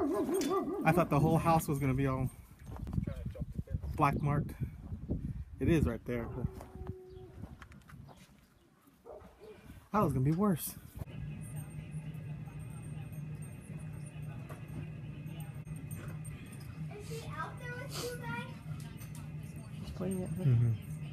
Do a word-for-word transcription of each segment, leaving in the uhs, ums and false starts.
I thought the whole house was gonna be all black marked. It is right there. But I thought it was gonna be worse. Is she out there with you guys? She's pointing at her. Mm-hmm.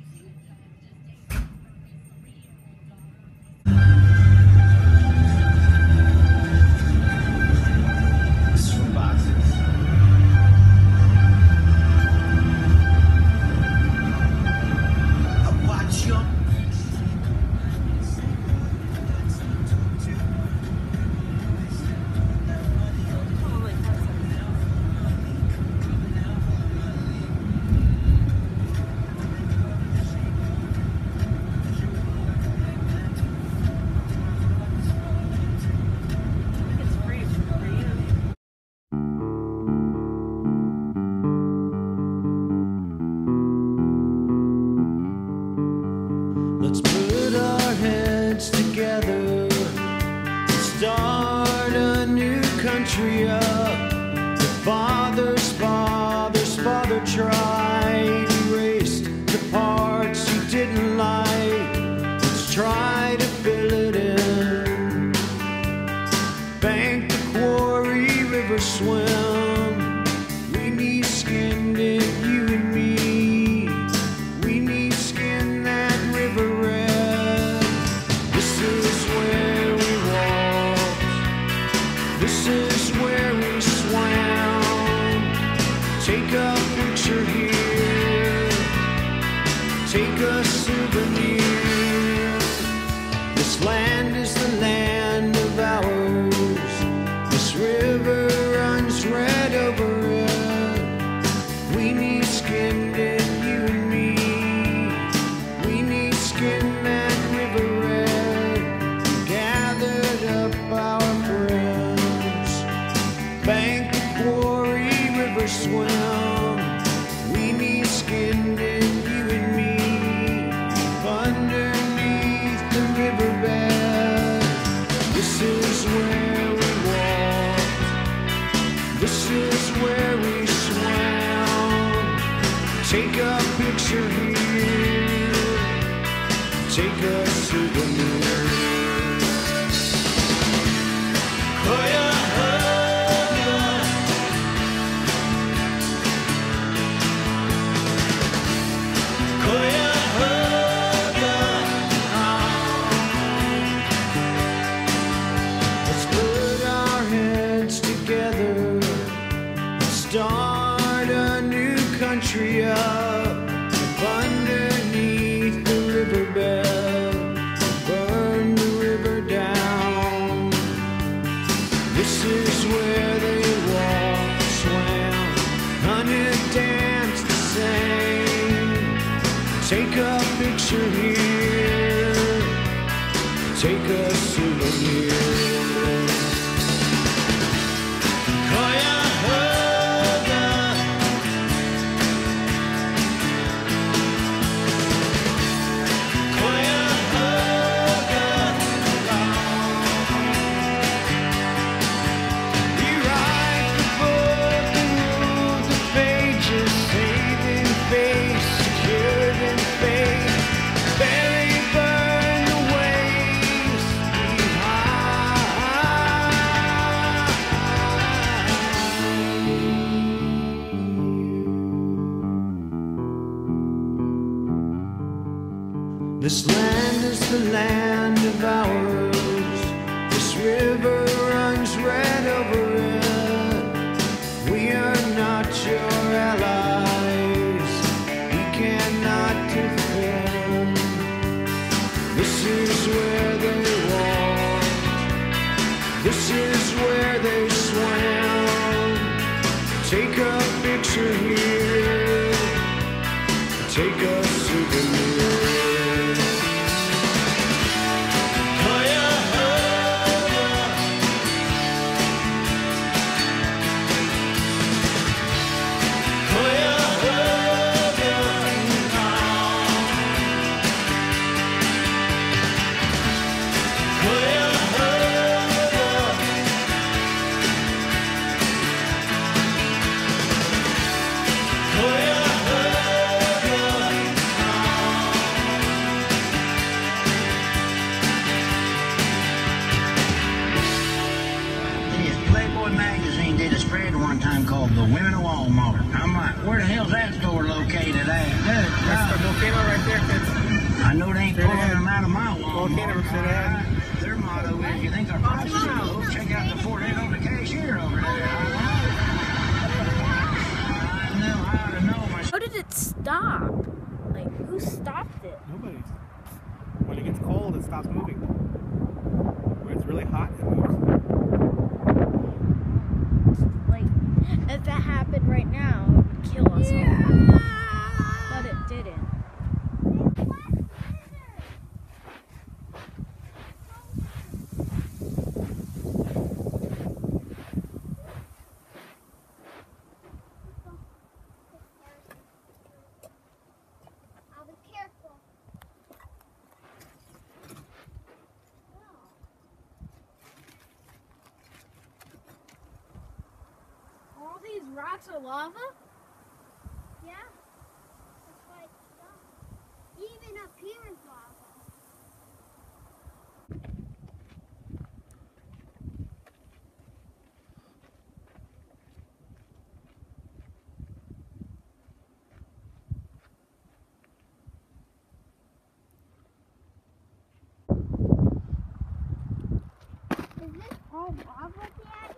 Let's put our heads together, start a new country up. The father's father's father tried, erased the parts he didn't like. Let's try to fill it in. Bank the quarry, river swim. We need skinned in, you and me. We need skin that river red. This is where we walked. This is where we swam. Take a picture here. Take a souvenir. This land is the land of ours. This river runs red over it. We need skinned in, you and me. We need skin that river red. We gathered up our friends. Bank the quarry, river swim. We need skinned in, you and me. Underneath the riverbed. This is where we walked. This is where we swam. Take a picture here. Take a souvenir. Let's put our heads together, start a new country up. Underneath the riverbed, burn the river down. This is where they walked, swam, hunted, danced, sang. Take a picture here. Take a souvenir. This land is the land of ours. This river runs red over it. We are not your allies. We cannot defend. This is where they walked. This is where they swam. Take a picture here. Take a souvenir. magazine did a spread one time called The Women of Walmart. I'm like, where the hell's that store located at? That's the volcano right there, kids. I know they ain't Straight pulling ahead. them out of my Walmart. Volcano straight ahead. Their motto is, you think our prices are low? Check out the four days on the cashier over there. I know how to know my... How did it stop? Like, who stopped it? Nobody. When it gets cold, it stops moving. When it's really hot, it moves. Like, if that happened right now, it would kill us all. But it didn't. I'll be careful. All these rocks are lava? Yeah. That's why it's stuck. Even up here is lava. Is this all lava, Dad?